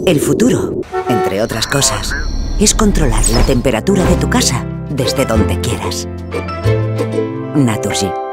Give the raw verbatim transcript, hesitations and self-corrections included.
El futuro, entre otras cosas, es controlar la temperatura de tu casa desde donde quieras. Naturgy.